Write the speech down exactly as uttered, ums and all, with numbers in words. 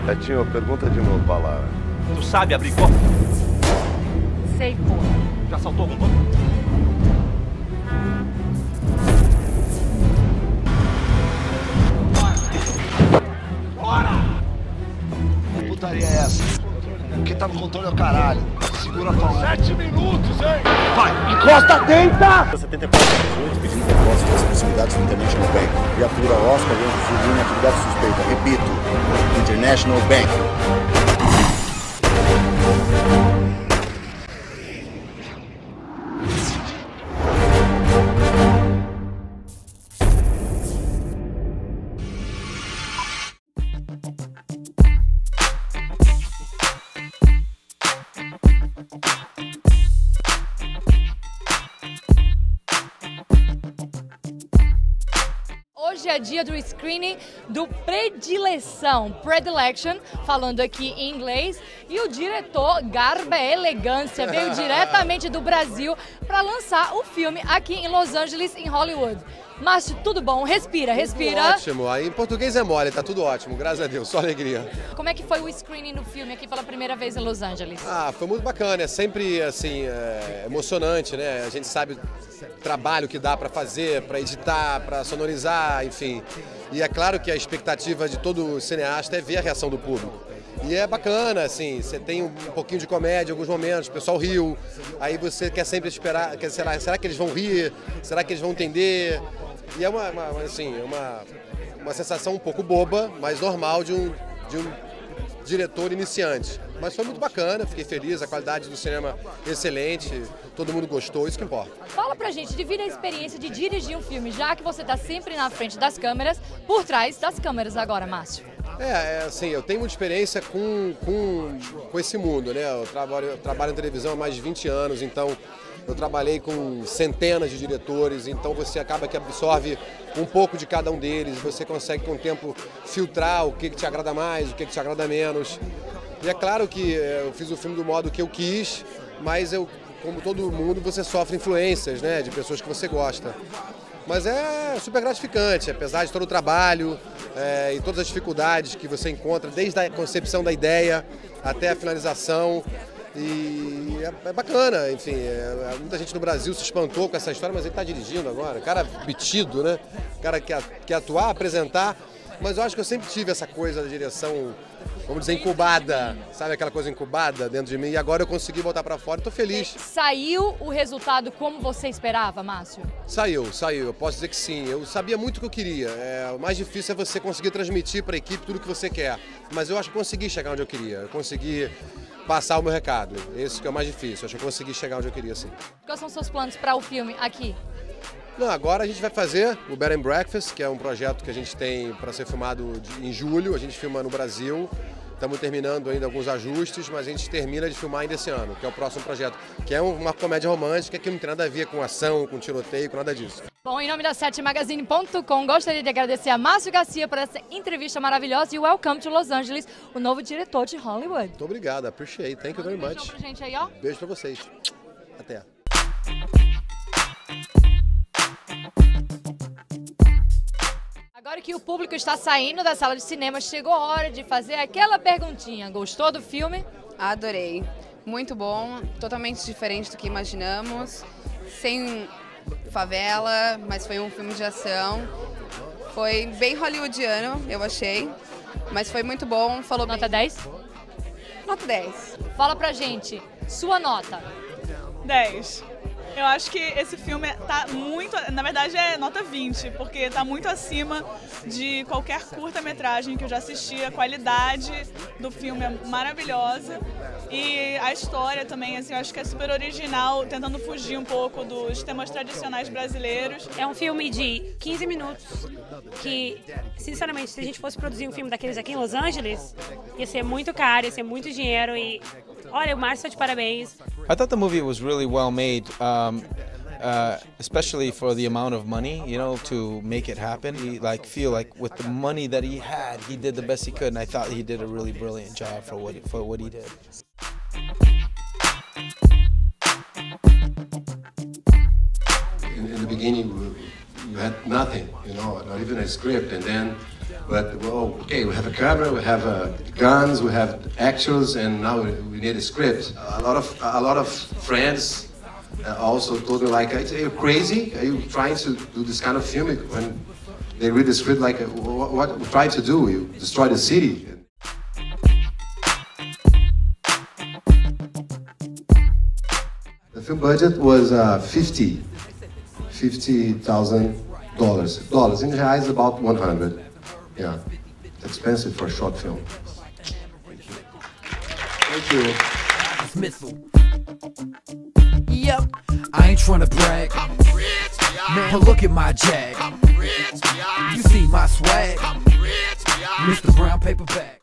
Betinho, pergunta de novo pra Lara. Tu sabe abrir cofre? Sei, pô. Já saltou algum banco? Que putaria é essa? Quem tá no controle é o caralho. Segura a tua mão. Sete minutos, hein? Vai! Encosta, tenta! setenta e quatro dezoito, pedindo depósito das proximidades do International Bank. Viatura Oscar em atividade suspeita. Repito, International Bank. Hoje é dia do screening do Predileção, Predilection, falando aqui em inglês, e o diretor Garba Elegância veio diretamente do Brasil para lançar o filme aqui em Los Angeles, em Hollywood. Márcio, tudo bom? Respira, respira. Tudo ótimo, aí em português é mole, tá tudo ótimo, graças a Deus, só alegria. Como é que foi o screening do filme aqui pela primeira vez em Los Angeles? Ah, foi muito bacana, é sempre assim, é, emocionante, né? A gente sabe o trabalho que dá para fazer, para editar, para sonorizar, enfim. E é claro que a expectativa de todo cineasta é ver a reação do público. E é bacana, assim, você tem um pouquinho de comédia em alguns momentos, o pessoal riu, aí você quer sempre esperar, quer, será, será que eles vão rir? Será que eles vão entender? E é uma, uma, assim, uma, uma sensação um pouco boba, mas normal de um, de um diretor iniciante. Mas foi muito bacana, fiquei feliz, a qualidade do cinema excelente, todo mundo gostou, isso que importa. Fala pra gente, divida a experiência de dirigir um filme, já que você tá sempre na frente das câmeras, por trás das câmeras agora, Márcio. É, é assim, eu tenho muita experiência com, com, com esse mundo, né? Eu trabalho, eu trabalho em televisão há mais de vinte anos, então eu trabalhei com centenas de diretores, então você acaba que absorve um pouco de cada um deles, você consegue com o tempo filtrar o que, que te agrada mais, o que, que te agrada menos. E é claro que eu fiz o filme do modo que eu quis, mas eu, como todo mundo, você sofre influências, né, de pessoas que você gosta. Mas é super gratificante, apesar de todo o trabalho é, e todas as dificuldades que você encontra, desde a concepção da ideia até a finalização. E é, é bacana, enfim, é, muita gente no Brasil se espantou com essa história, mas ele está dirigindo agora, cara metido, né? O cara quer, quer atuar, apresentar, mas eu acho que eu sempre tive essa coisa da direção, vamos dizer, incubada, sabe aquela coisa incubada dentro de mim, e agora eu consegui botar pra fora e tô feliz. Saiu o resultado como você esperava, Márcio? Saiu, saiu, eu posso dizer que sim, eu sabia muito o que eu queria, é, o mais difícil é você conseguir transmitir pra equipe tudo o que você quer, mas eu acho que consegui chegar onde eu queria, eu consegui passar o meu recado, esse que é o mais difícil, acho que eu consegui chegar onde eu queria, sim. Quais são os seus planos para o filme aqui? Não, agora a gente vai fazer o Bed and Breakfast, que é um projeto que a gente tem para ser filmado de, em julho, a gente filma no Brasil, estamos terminando ainda alguns ajustes, mas a gente termina de filmar ainda esse ano, que é o próximo projeto, que é uma comédia romântica que não tem nada a ver com ação, com tiroteio, com nada disso. Bom, em nome da sete magazine ponto com, gostaria de agradecer a Márcio Garcia por essa entrevista maravilhosa e welcome to Los Angeles, o novo diretor de Hollywood. Muito obrigado, appreciate, thank you very much. Beijo pra gente aí, ó. Beijo pra vocês. Até. Agora que o público está saindo da sala de cinema, chegou a hora de fazer aquela perguntinha. Gostou do filme? Adorei. Muito bom, totalmente diferente do que imaginamos. Sem favela, mas foi um filme de ação. Foi bem hollywoodiano, eu achei. Mas foi muito bom, falou Nota bem. dez? Nota dez. Fala pra gente, sua nota. dez. Eu acho que esse filme tá muito, na verdade é nota vinte, porque tá muito acima de qualquer curta-metragem que eu já assisti. A qualidade do filme é maravilhosa e a história também, assim, eu acho que é super original, tentando fugir um pouco dos temas tradicionais brasileiros. É um filme de quinze minutos que, sinceramente, se a gente fosse produzir um filme daqueles aqui em Los Angeles, ia ser muito caro, ia ser muito dinheiro e... Olha, o Márcio, de parabéns. I thought the movie was really well made, um, uh, especially for the amount of money, you know, to make it happen. He, like, feel like with the money that he had, he did the best he could, and I thought he did a really brilliant job for what, for what he did. In, in the beginning, you had nothing, you know, not even a script, and then But well, okay, we have a camera, we have uh, guns, we have actors, and now we, we need a script. A lot of a lot of friends uh, also told me like, "Are you crazy? Are you trying to do this kind of film?" When they read the script, like, "What, what we try to do? You destroy the city." The film budget was uh, fifty thousand dollars. Dollars in reais, about one hundred. Yeah, it's expensive for a short film. Thank you. Yep, I ain't tryna brag. Man, look at my jag. You see my swag, Mister Brown Paper Bag.